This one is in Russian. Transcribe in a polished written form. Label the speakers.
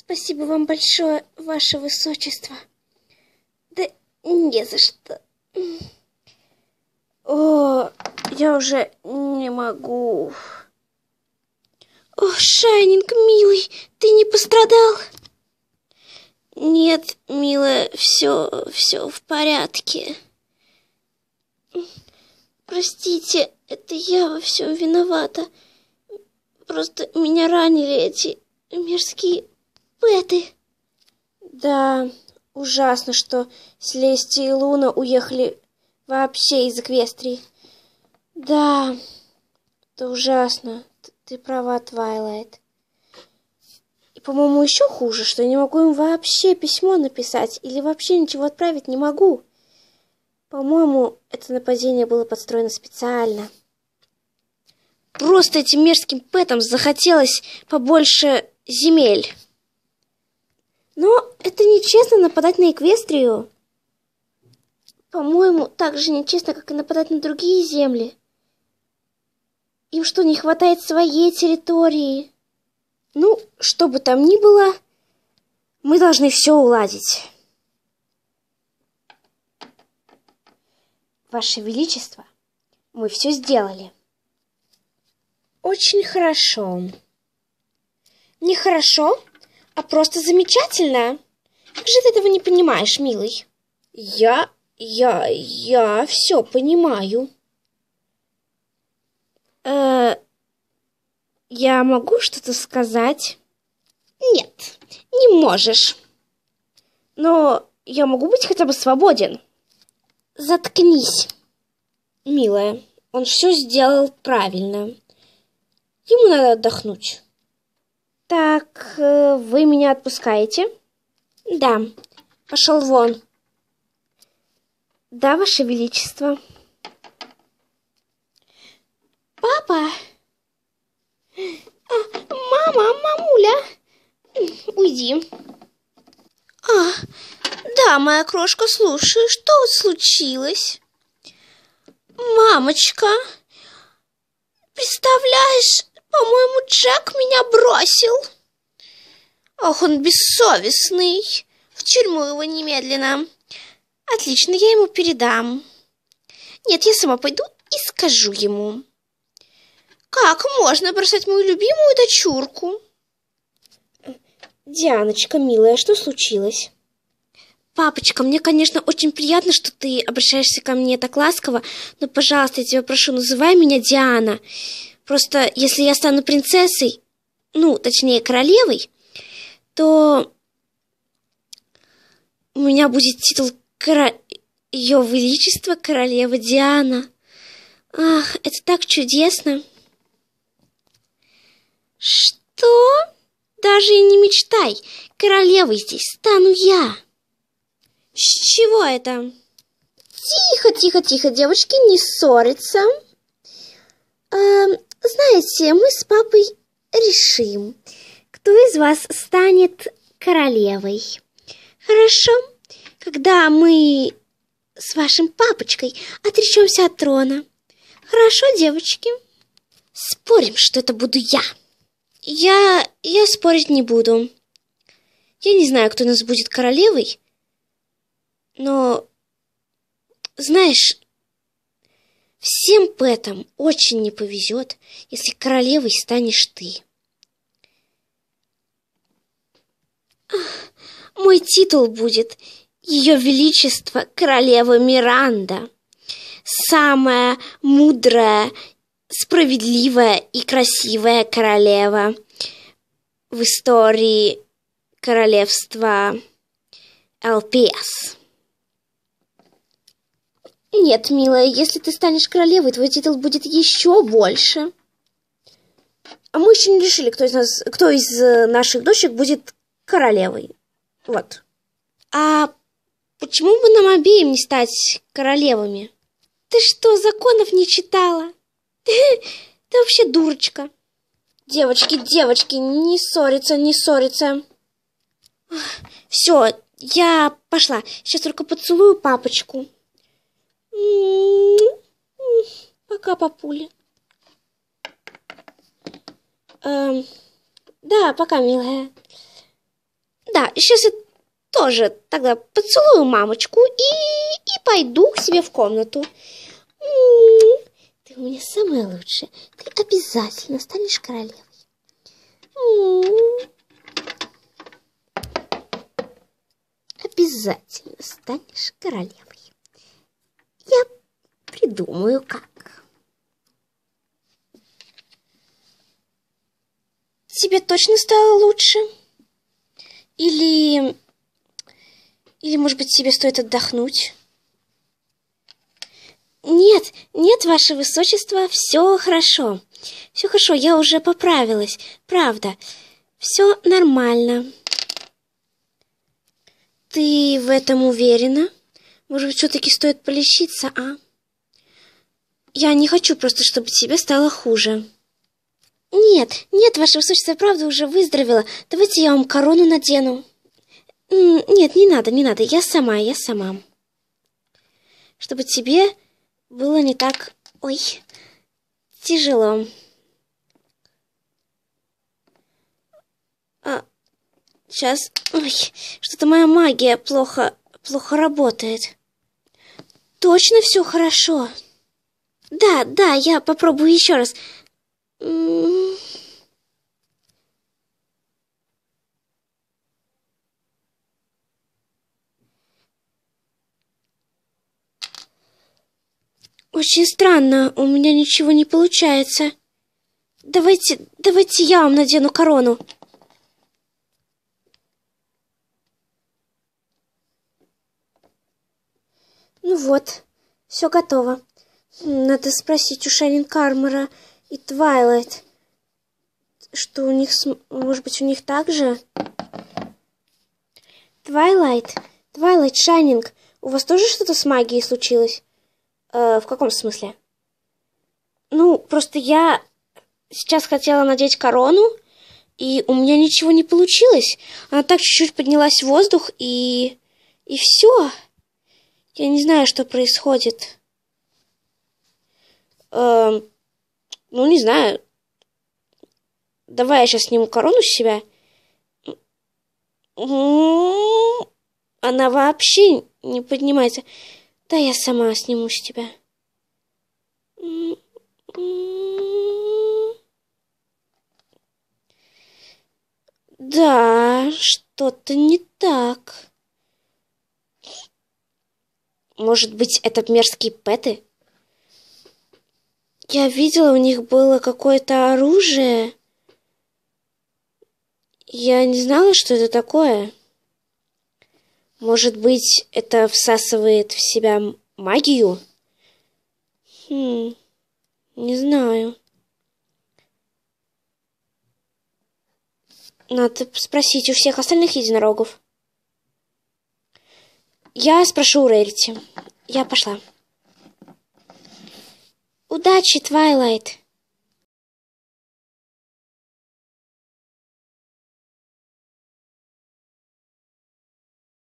Speaker 1: Спасибо вам большое, ваше высочество. Да не за что. О, я уже не могу. О, Шайнинг, милый, ты не пострадал? Нет, милая, все в порядке. Простите, это я во всем виновата. Просто меня ранили эти мерзкие пэты. Да, ужасно, что Селестия и Луна уехали вообще из Эквестрии. Да, это ужасно. Ты права, Твайлайт. И, по-моему, еще хуже, что я не могу им вообще письмо написать или вообще ничего отправить не могу. По-моему, это нападение было подстроено специально. Просто этим мерзким пэтам захотелось побольше земель. Но это нечестно нападать на Эквестрию. По-моему, так же нечестно, как и нападать на другие земли. Им что, не хватает своей территории? Ну, что бы там ни было, мы должны все уладить. Ваше Величество, мы все сделали. Очень хорошо. Не хорошо, а просто замечательно. Как же ты этого не понимаешь, милый? Я все понимаю. Я могу что-то сказать? Нет, не можешь. Но я могу быть хотя бы свободен. Заткнись, милая. Он все сделал правильно. Ему надо отдохнуть. Так, вы меня отпускаете? Да, пошел вон. Да, Ваше Величество. Папа! Мамуля! Уйди. Да, моя крошка, слушаю, что вот случилось? Мамочка, представляешь, по-моему, Джек меня бросил. Ох, он бессовестный. В тюрьму его немедленно. Отлично, я ему передам. Нет, я сама пойду и скажу ему. Как можно бросать мою любимую дочурку? Дианочка, милая, что случилось? Папочка, мне, конечно, очень приятно, что ты обращаешься ко мне так ласково, но, пожалуйста, я тебя прошу, называй меня Диана. Просто, если я стану принцессой, ну, точнее, королевой, то у меня будет титул Ее Величество Королева Диана. Ах, это так чудесно. Что? Даже и не мечтай, королевой здесь стану я. С чего это? Тихо, девочки, не ссориться. Знаете, мы с папой решим, кто из вас станет королевой. Хорошо? Когда мы с вашим папочкой отречемся от трона. Хорошо, девочки? Спорим, что это буду я. Я спорить не буду. Я не знаю, кто у нас будет королевой, но, знаешь, всем пэтам очень не повезет, если королевой станешь ты. Мой титул будет Ее Величество Королева Миранда. Самая мудрая, справедливая и красивая королева в истории королевства ЛПС. Нет, милая, если ты станешь королевой, твой титул будет еще больше. А мы еще не решили, кто из наших дочек будет королевой. Вот. А почему бы нам обеим не стать королевами? Ты что, законов не читала? Ты вообще дурочка. Девочки, не ссориться. Все, я пошла. Сейчас только поцелую папочку. Пока, папуля. Да, пока, милая. Да, сейчас я тоже тогда поцелую мамочку и пойду к себе в комнату. Ты у меня самая лучшая. Ты обязательно станешь королевой. Обязательно станешь королевой. Я придумаю, как. Тебе точно стало лучше? Или, может быть, тебе стоит отдохнуть? Нет, нет, ваше высочество, все хорошо. Все хорошо, я уже поправилась. Правда, все нормально. Ты в этом уверена? Может быть, все-таки стоит полечиться, а? Я не хочу просто, чтобы тебе стало хуже. Нет, нет, ваше высочество, я правда уже выздоровела. Давайте я вам корону надену. Нет, не надо, я сама. Чтобы тебе было не так, тяжело. Сейчас, что-то моя магия плохо работает. Точно все хорошо? Да, я попробую еще раз. Очень странно, у меня ничего не получается. Давайте я вам надену корону. Ну вот, все готово. Надо спросить у Шайнинг Армора и Твайлайт, что у них, может быть, у них так же? Твайлайт, Шайнинг, у вас тоже что-то с магией случилось? В каком смысле? Ну, просто я сейчас хотела надеть корону, и у меня ничего не получилось. Она так чуть-чуть поднялась в воздух, и все. Я не знаю, что происходит. Ну, не знаю. Давай я сейчас сниму корону с себя. Она вообще не поднимается. Да, я сама сниму с тебя. Да, что-то не так. Может быть, это мерзкие пэты? Я видела, у них было какое-то оружие. Я не знала, что это такое. Может быть, это всасывает в себя магию? Не знаю. Надо спросить у всех остальных единорогов. Я спрошу у Рерити. Я пошла. Удачи, Твайлайт.